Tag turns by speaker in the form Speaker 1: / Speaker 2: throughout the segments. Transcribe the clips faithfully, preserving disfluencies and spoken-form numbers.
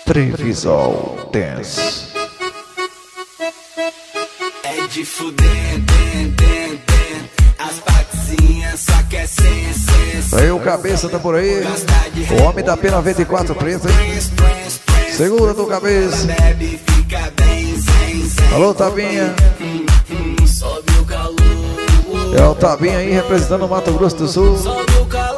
Speaker 1: Trevisol Dance.
Speaker 2: É de fuder, den, den, den. As patinhas só quer ser, ser, ser.
Speaker 1: Aí o cabeça tá por aí. O homem da P noventa e quatro preto, hein? Segura do cabeça. Alô, Tabinha.
Speaker 2: Sobe o calor.
Speaker 1: É o Tabinha aí representando o Mato Grosso do Sul.
Speaker 2: Sobe o calor.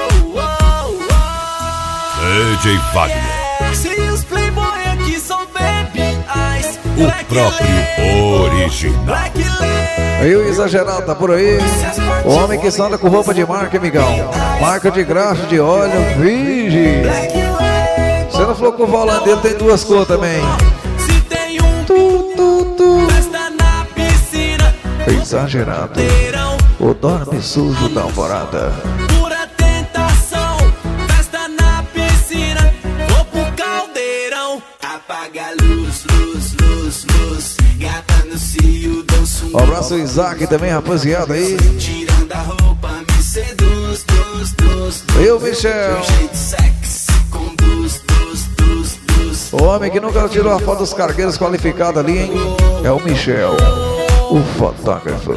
Speaker 3: D J Wagner.
Speaker 2: Se os playboy aqui são baby eyes,
Speaker 3: O próprio original.
Speaker 1: Aí o exagerado tá por aí. O homem que só anda com roupa de marca, amigão. Marca de graxa, de óleo, vige. Você não falou que o volante dele tem duas cores também.
Speaker 2: Se tem um
Speaker 1: Tu, tu, tu.
Speaker 2: festa na piscina,
Speaker 1: Exagerado.
Speaker 2: verão,
Speaker 1: O dorme sujo da alvorada.
Speaker 2: pura tentação. Festa na piscina, vou pro caldeirão. Apaga a luz, luz, luz, luz. Gata no cio, danço.
Speaker 1: Um abraço ao Isaac também, rapaziada aí.
Speaker 2: Tirando a roupa, me seduz, dos, dos, dos.
Speaker 1: E o Michel.
Speaker 2: Jeito sexy, conduz, dos, dos, dos.
Speaker 1: O homem que nunca tirou a foto dos cargueiros qualificados ali, hein? É o Michel, o fotógrafo.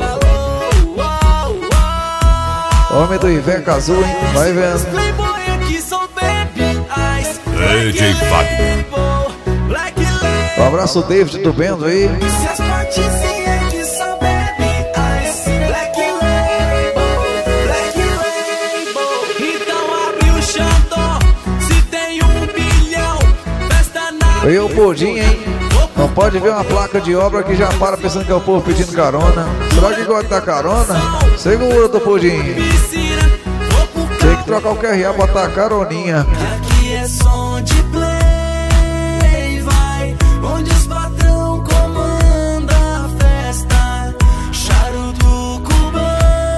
Speaker 1: Homem do Iveco Azul, hein? Vai vendo.
Speaker 2: Playboy aqui são baby eyes.
Speaker 3: D J Wagner.
Speaker 2: Black Label.
Speaker 1: Um abraço ao David do Bendo aí.
Speaker 2: Se as partezinhas aqui são baby eyes. Black Label, Black Label. Então abre o Xandó. Se tem um bilhão, festa na.
Speaker 1: E o Pudim, hein? Não pode ver uma placa de obra que já para pensando que é o povo pedindo carona. Será que gosta da carona? Segura do Pudim.
Speaker 2: Piscina, vou pro
Speaker 1: Tem que trocar o Q R A, botar a caroninha.
Speaker 2: Aqui é som de play, vai, onde os patrão comanda a festa. Charuto cubano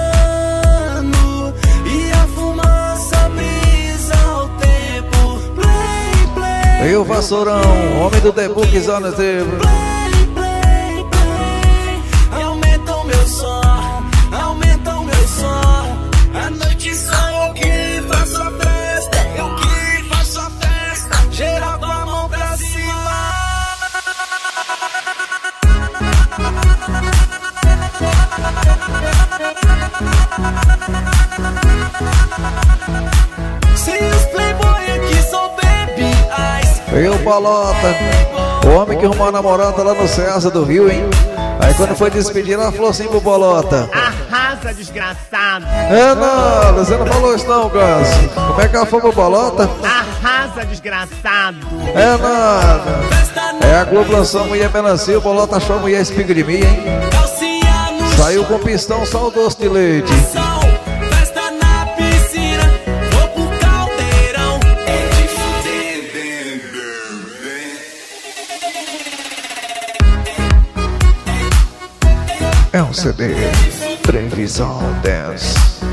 Speaker 2: e a fumaça brisa ao tempo. Play, play,
Speaker 1: E o Vassourão, homem do debug Zona Zebra.
Speaker 2: play, play, play. Aumenta o meu som, aumenta o meu som. A noite só eu que faço a festa, eu que faço a festa. Geral com a mão pra cima. Se os playboy aqui são baby eyes.
Speaker 1: E o Bolota, o homem que arrumou a namorada lá no César do Rio, hein? Aí quando foi despedir, ela falou assim pro Bolota:
Speaker 4: Arrasa, desgraçado!
Speaker 1: é nada, você não falou isso não, Gans. Como é que ela foi pro Bolota?
Speaker 4: Arrasa, desgraçado!
Speaker 1: É nada. É a Globo lançou a mulher melancia, o Bolota achou a mulher espiga de mim, hein? Saiu com pistão só o doce de leite.
Speaker 2: Festa na piscina, vou pro caldeirão. É de fuder.
Speaker 1: É um C D, Trevisol Dance.